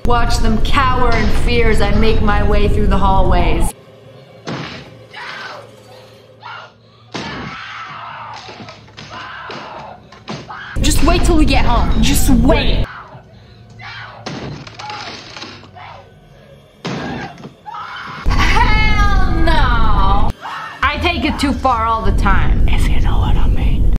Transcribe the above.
Watch them cower in fear as I make my way through the hallways. Just wait till we get home. Just wait. Hell no! I take it too far all the time, if you know what I mean.